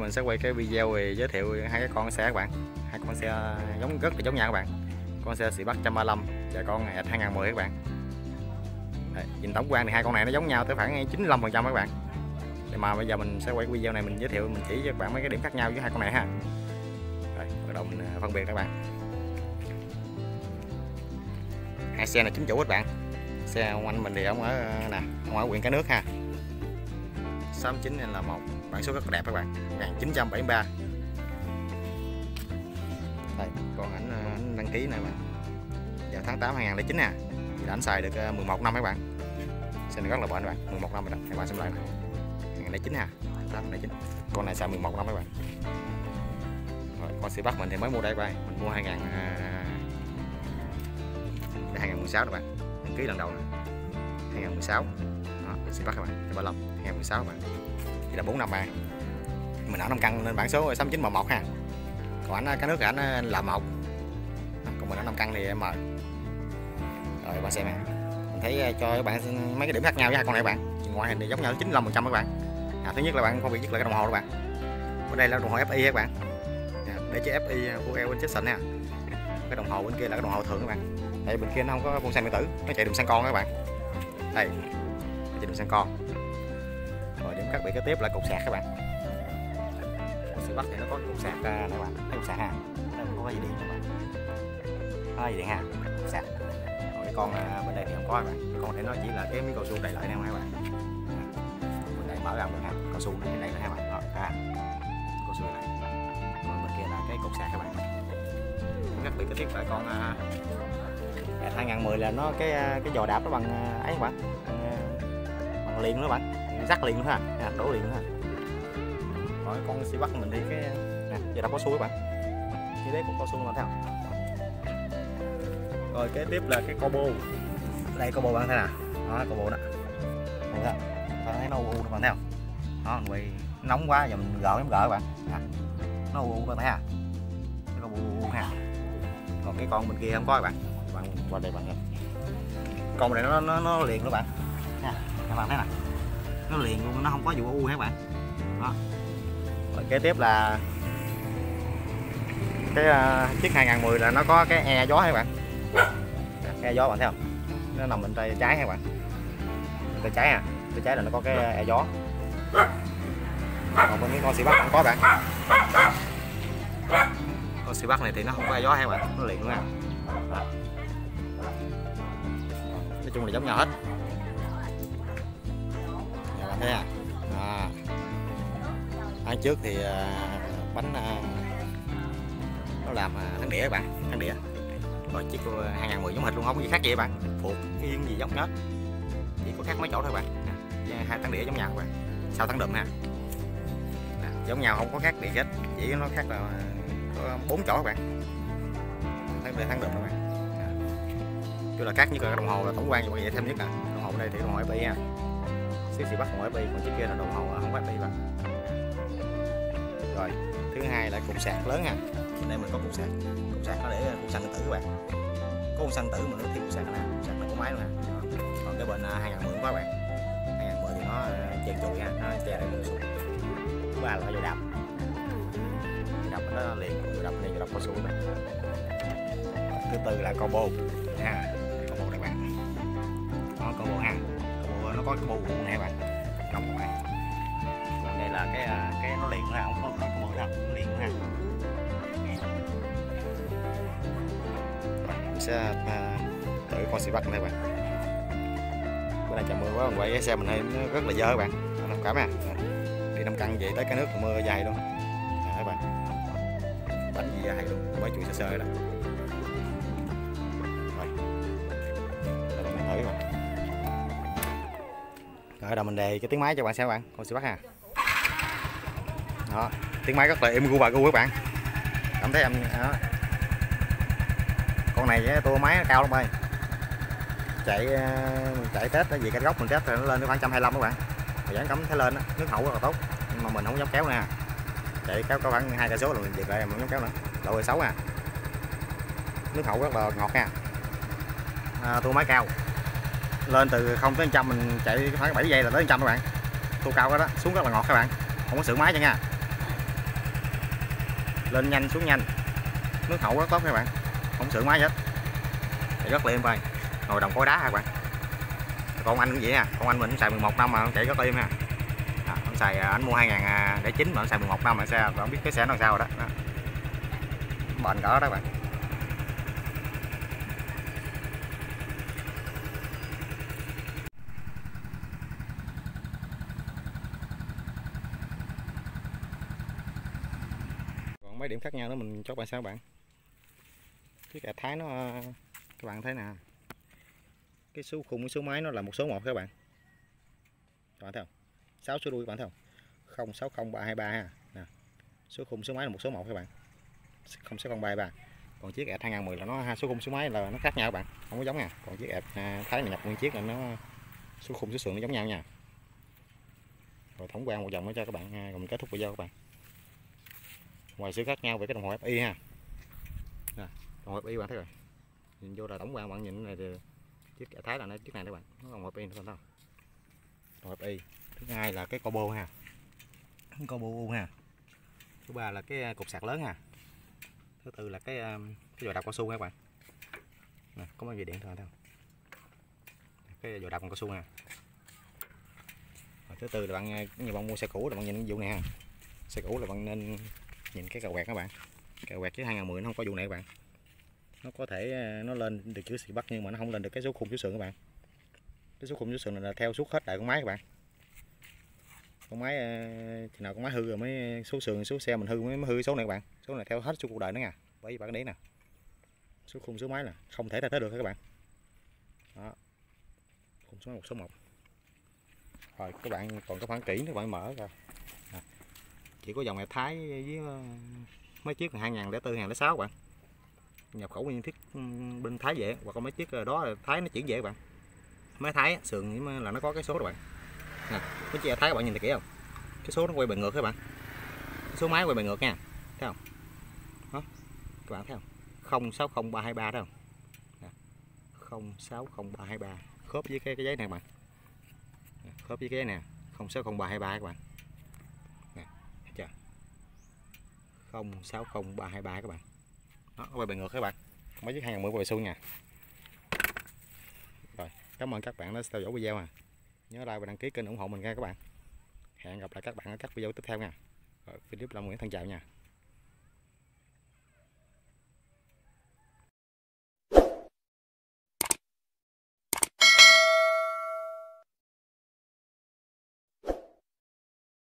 mình sẽ quay cái video về giới thiệu hai cái con xe các bạn. Hai con xe rất là giống nhau các bạn. Con xe xì Bắc 135 và con ET 2010 các bạn. Đây, nhìn tổng quan thì hai con này nó giống nhau tới khoảng 95% các bạn. Nhưng mà bây giờ mình sẽ quay cái video này mình giới thiệu, mình chỉ cho các bạn mấy cái điểm khác nhau với hai con này ha. Rồi, bắt đầu mình phân biệt các bạn. Hai xe này chính chủ các bạn. Xe ông anh mình thì ông ở nè, ông ở huyện Cái Nước ha. 69 là một bản số rất là đẹp các bạn, 1973. Đây, con ảnh đăng ký này bạn. Vào tháng 8 2009 nè. Thì ảnh xài được 11 năm các bạn. Xe này rất là bền các bạn, 11 năm rồi đó. Các bạn xem lại này. 2009 ha, 2009. Con này xài 11 năm các bạn. Rồi, con xì Bắc mình thì mới mua đây các bạn. Mình mua 2016 các bạn. Đăng ký lần đầu nè. 2016. Đó, xì Bắc các bạn, 35, 2016 các bạn. Thì là 4 năm ba. Mình ở 5 căn nên bản số 6911 ha. Còn ảnh Cái Nước ảnh là 1. Còn mình ở 5 căn thì M. Rồi bạn xem nè. Mình thấy cho các bạn mấy cái điểm khác nhau với hai con này các bạn. Ngoại hình thì giống nhau 95% các bạn. Thứ nhất là bạn phân biệt nhất là cái đồng hồ các bạn. Ở đây là đồng hồ FI các bạn. Để chữ FI của eo bên chết sình nha. Cái đồng hồ bên kia là cái đồng hồ thường các bạn. Đây bên kia nó không có phun xăng điện tử, nó chạy đường xăng con các bạn. Đây, chạy đường xăng con. Rồi điểm khác biệt kế tiếp là cục sạc các bạn. Xì Bắc thì nó có cục sạc này các bạn, thấy cục sạc ha. Nó không có gì điện các bạn. Có gì điện ha, cục sạc. Rồi cái con bên đây thì không có các bạn. Con này nó chỉ là cái miếng cao su đầy lại nè các bạn. Bên đây mở ra được ha, cao su này đây là hai bạn. Đó, cao su này. Còn bên kia là cái cục sạc các bạn. Khác biệt kế tiếp là con ET 2010 là nó cái giò đạp nó bằng ấy các bạn, bằng liền nữa bạn, rắc liền nữa ha, đổ liền nữa ha. Rồi con xì Bắc mình thì cái nè, giò đạp cao su các bạn, chi tiết của cao su mà thấy không? Rồi kế tiếp là cái combo, đây combo bạn thấy nè, đó combo đó, thấy không? Bạn thấy nó u u bạn thấy không? Đó quay nóng quá giờ mình gỡ các bạn, nó u bạn thấy ha, cái combo u ha. Còn cái con bên kia không có các bạn qua đây bạn ơi. Con này nó liền các bạn nha, các bạn thấy nè, nó liền luôn, nó không có vụ u hết các bạn. Đó. Rồi kế tiếp là cái chiếc 2010 là nó có cái e gió các bạn, e gió bạn thấy không, nó nằm bên tay trái các bạn, bên tay trái tay trái là nó có cái e gió. Còn bên cái con xì Bắc không có bạn. Con xì Bắc này thì nó không có e gió hay bạn, nó liền luôn nha. Nói chung là giống nhau hết. Các bạn thấy à? Ở trước thì bánh nó làm thắng đĩa các bạn, thắng đĩa. Rồi chiếc 2010 giống hệt luôn, không có gì khác gì các bạn, phục yên gì giống hết, chỉ có khác mấy chỗ thôi các bạn. Hai thắng đĩa giống nhau các bạn, sau thắng đùm ha, giống nhau không có khác biệt hết, chỉ nó khác là có 4 chỗ các bạn, thắng đùm các bạn. Chứ là khác như cái đồng hồ là tổng quan như vậy thêm nhất nè, đồng hồ đây thì đồng hồ FI ha, xì Bắc đồng hồ FI, còn chiếc kia là đồng hồ không có FI bạn. Rồi thứ hai là cục sạc lớn ha, đây mình có cục sạc nó để cục xăng điện tử các bạn, có cục xăng tử mà nó thêm cục sạc nè, cục sạc nó có máy luôn nè. Còn cái bên 2010 có các bạn, 2010 thì nó chèn chùi ha, nó che lại một số. Thứ ba là cái dây đạp nó liền, dây đạp này dây đạp cao su các bạn. Thứ tư là combo ha, combo này bạn, nó combo ha, combo nó có combo này các bạn, nóng các bạn. Còn đây là cái nó liền ha, không có combo đâu, nó liền ha. Mình sẽ thử con xì Bắc này bạn. Bữa nay trời mưa quá, mình quay cái xe mình hay nó rất là dơ các bạn, thông cảm ha. Đi 5 căn vậy tới Cái Nước mưa dày luôn, các bạn. Bánh gì dày luôn, mới chui sơ sơ đó. Rồi đầu mình đề cái tiếng máy cho bạn xem bạn, con xì Bắc ha. Đó, tiếng máy rất là êm gu bà gu các bạn. Cảm thấy em đó. Con này cái tua máy nó cao lắm ơi. Chạy test cái gì cái góc mình test thì nó lên tới khoảng 125 các bạn. Rồi dán cắm thấy lên đó, nước hậu rất là tốt. Nhưng mà mình không dám kéo nè. Chạy kéo có khoảng 2 cây số là mình giật lại mình không dám kéo nữa. Độ 16 à. Nước hậu rất là ngọt nha. Tua máy cao. Lên từ 0 tới 100 mình chạy khoảng 7 giây là tới 100 các bạn. Tua cao đó, xuống rất là ngọt các bạn, không có sửa máy cho nha. lên nhanh xuống nhanh, nước hậu rất tốt các bạn, không sượng máy hết, rất là êm bay, ngồi đồng khối đá các bạn. Con anh cũng vậy ha, con anh mình xài 11 năm mà chạy rất êm ha. Anh xài, anh mua 2009 mà anh xài 11 năm mà xe không biết cái xe nó làm sao rồi đó, bền cỡ đó các bạn. Còn mấy điểm khác nhau nữa mình cho các bạn sao các bạn. Cái cà thái nó, các bạn thấy nè, cái số khung cái số máy nó là một số 1 các bạn. Các bạn thấy không? 6 số đuôi các bạn thấy không? 060323 ha. Nè. Số khung số máy là một số 1 các bạn. 06033. Còn chiếc ẹt 2010 là nó số khung số máy là nó khác nhau các bạn, không có giống nha. Còn chiếc ẹt thái này nhập nguyên chiếc là nó số khung số sườn nó giống nhau nha. Rồi tổng quan một vòng nữa cho các bạn, rồi mình kết thúc video các bạn. Ngoài sự khác nhau về cái đồng hồ FI ha. Nè, đồng hồ FI bạn thấy rồi. Nhìn vô là tổng quan bạn nhìn này thì chiếc thái là nó chiếc này các bạn, nó đồng hồ FI nữa không? Đồng hồ FI. Thứ hai là cái combo ha. Combo U ha. Thứ ba là cái cục sạc lớn ha. Thứ tư là cái dò đạp cao su các bạn. Nè, có mấy dây điện thôi thấy không? Cái dò đạp cao su ha. Rồi, thứ tư là bạn như bạn mua xe cũ là bạn nhìn vụ này ha. Xe cũ là bạn nên nhìn cái cầu quẹt các bạn. Cầu quẹt chứ 2010 nó không có vụ này các bạn. Nó có thể nó lên được chữ xì bắt nhưng mà nó không lên được cái số khung số sườn các bạn. Cái số khung số sườn là theo suốt hết đại con máy các bạn. Con máy thì nào con máy hư rồi mới số sườn số xe mình hư mới hư số này các bạn. Số này theo hết suốt cuộc đời nữa nha. Bởi vì bạn để nè, số khung số máy là không thể thay thế được các bạn. Đó, khung số 1 số 1. Rồi các bạn còn cái phản kỹ các bạn mở ra. Chỉ có dòng này Thái với mấy chiếc 2004 2006 các bạn. Nhập khẩu nguyên thiết bên Thái về, hoặc có mấy chiếc đó là Thái nó chuyển về các bạn. Máy Thái sườn là nó có cái số các bạn. Nè, cái chiếc Thái các bạn nhìn thấy kỹ không? Cái số nó quay bài ngược các bạn. Cái số máy quay bài ngược nha. Thấy không? Đó. Các bạn thấy không? 060323 đó không? Nè. 060323 khớp với cái giấy này các bạn. Khớp với cái giấy nè, 060323 các bạn. Nè, thấy chưa? 060323 các bạn. Đó, quay bài ngược các bạn. Mấy chiếc 2010 quay xuông nha. Rồi, cảm ơn các bạn đã theo dõi video à. Nhớ like và đăng ký kênh ủng hộ mình nha các bạn. Hẹn gặp lại các bạn ở các video tiếp theo nha. Rồi, video làm Nguyễn thân chào nha.